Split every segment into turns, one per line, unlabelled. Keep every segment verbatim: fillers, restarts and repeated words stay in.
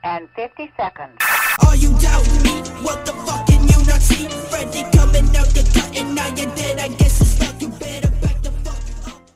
and fifty seconds.
Are you doubting me? What the fuck can you not see? Freddy coming out the cut and now you're dead. I guess it's stuck. You better back the fuck up.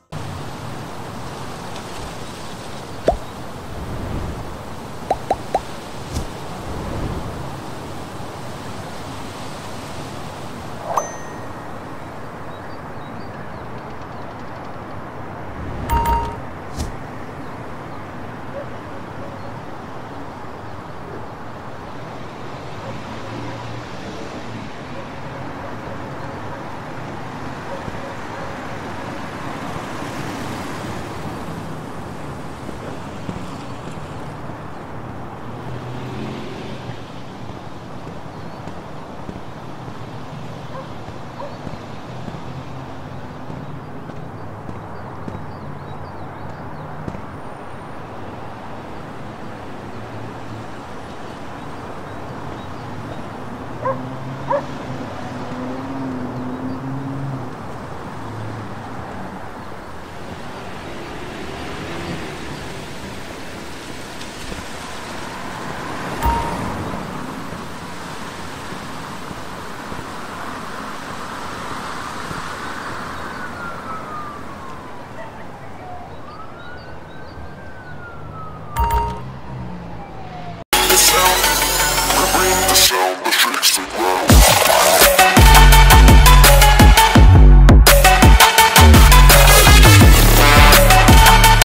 Huh?